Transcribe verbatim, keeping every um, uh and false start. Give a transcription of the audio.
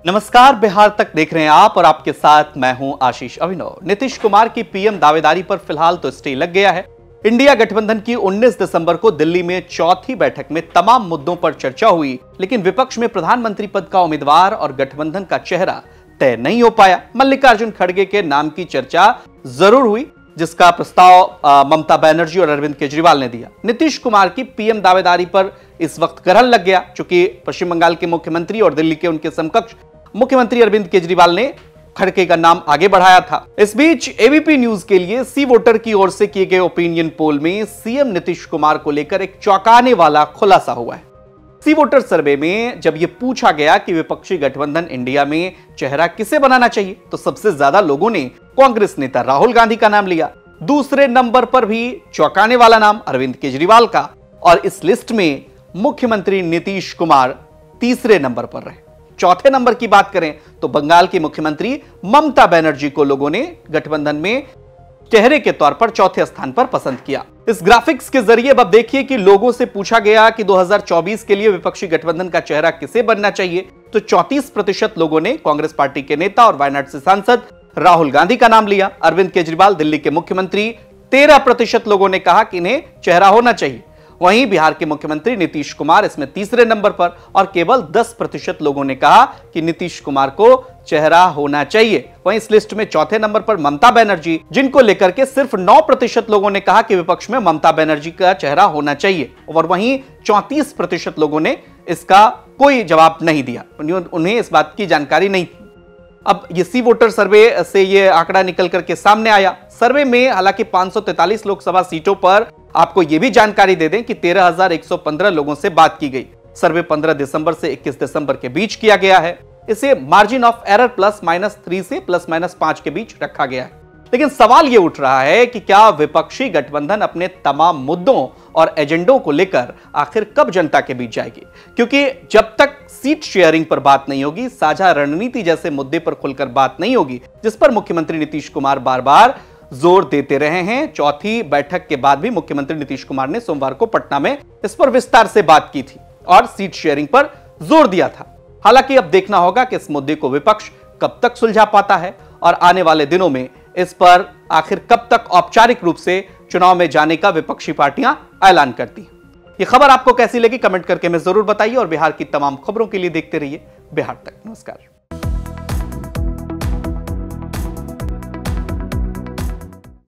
नमस्कार, बिहार तक देख रहे हैं आप और आपके साथ मैं हूं आशीष अभिनव। नीतीश कुमार की पीएम दावेदारी पर फिलहाल तो स्टे लग गया है। इंडिया गठबंधन की उन्नीस दिसंबर को दिल्ली में चौथी बैठक में तमाम मुद्दों पर चर्चा हुई, लेकिन विपक्ष में प्रधानमंत्री पद का उम्मीदवार और गठबंधन का चेहरा तय नहीं हो पाया। मल्लिकार्जुन खड़गे के नाम की चर्चा जरूर हुई, जिसका प्रस्ताव ममता बनर्जी और अरविंद केजरीवाल ने दिया। नीतीश कुमार की पीएम दावेदारी पर इस वक्त ग्रहण लग गया, चूंकि पश्चिम बंगाल के मुख्यमंत्री और दिल्ली के उनके समकक्ष मुख्यमंत्री अरविंद केजरीवाल ने खड़गे का नाम आगे बढ़ाया था। इस बीच एबीपी न्यूज के लिए सी वोटर की ओर से किए गए ओपिनियन पोल में सीएम नीतीश कुमार को लेकर एक चौंकाने वाला खुलासा हुआ है। सी वोटर सर्वे में जब यह पूछा गया कि विपक्षी गठबंधन इंडिया में चेहरा किसे बनाना चाहिए, तो सबसे ज्यादा लोगों ने कांग्रेस नेता राहुल गांधी का नाम लिया। दूसरे नंबर पर भी चौंकाने वाला नाम अरविंद केजरीवाल का, और इस लिस्ट में मुख्यमंत्री नीतीश कुमार तीसरे नंबर पर रहे। चौथे नंबर की बात करें तो बंगाल की मुख्यमंत्री ममता बनर्जी को लोगों ने गठबंधन में चेहरे के तौर पर चौथे स्थान पर पसंद किया। इस ग्राफिक्स के जरिए अब देखिए कि लोगों से पूछा गया कि दो हज़ार चौबीस के लिए विपक्षी गठबंधन का चेहरा किसे बनना चाहिए, तो चौंतीस प्रतिशत लोगों ने कांग्रेस पार्टी के नेता और वायनाड से सांसद राहुल गांधी का नाम लिया। अरविंद केजरीवाल दिल्ली के मुख्यमंत्री, तेरह प्रतिशत लोगों ने कहा कि इन्हें चेहरा होना चाहिए। वहीं बिहार के मुख्यमंत्री नीतीश कुमार इसमें तीसरे नंबर पर, और केवल दस प्रतिशत लोगों ने कहा कि नीतीश कुमार को चेहरा होना चाहिए। वहीं इस लिस्ट में चौथे नंबर पर ममता बनर्जी, जिनको लेकर के सिर्फ नौ प्रतिशत लोगों ने कहा कि विपक्ष में ममता बनर्जी का चेहरा होना चाहिए, और वहीं चौंतीस प्रतिशत लोगों ने इसका कोई जवाब नहीं दिया, उन्हें इस बात की जानकारी नहीं थी। अब ये सी वोटर सर्वे से ये आंकड़ा निकल करके सामने आया। सर्वे में हालांकि पांच सौ तैंतालीस लोकसभा सीटों पर आपको यह भी जानकारी दे दें कि तेरह हज़ार एक सौ पंद्रह लोगों से बात की गई। सर्वे पंद्रह दिसंबर से इक्कीस दिसंबर के बीच किया गया है। इसे margin of error plus minus three से प्लस माइनस पांच के बीच रखा गया है। लेकिन सवाल यह उठ रहा है कि क्या विपक्षी गठबंधन अपने तमाम मुद्दों और एजेंडों को लेकर आखिर कब जनता के बीच जाएगी, क्योंकि जब तक सीट शेयरिंग पर बात नहीं होगी, साझा रणनीति जैसे मुद्दे पर खुलकर बात नहीं होगी, जिस पर मुख्यमंत्री नीतीश कुमार बार बार जोर देते रहे हैं। चौथी बैठक के बाद भी मुख्यमंत्री नीतीश कुमार ने सोमवार को पटना में इस पर विस्तार से बात की थी और सीट शेयरिंग पर जोर दिया था। हालांकि अब देखना होगा कि इस मुद्दे को विपक्ष कब तक सुलझा पाता है, और आने वाले दिनों में इस पर आखिर कब तक औपचारिक रूप से चुनाव में जाने का विपक्षी पार्टियां ऐलान करती हैं। ये खबर आपको कैसी लगी कमेंट करके हमें जरूर बताइए, और बिहार की तमाम खबरों के लिए देखते रहिए बिहार तक। नमस्कार।